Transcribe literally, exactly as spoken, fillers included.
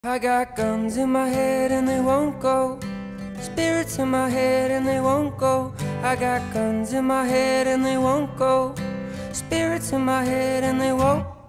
I got guns in my head and they won't go. Spirits in my head and they won't go. I got guns in my head and they won't go. Spirits in my head and they won't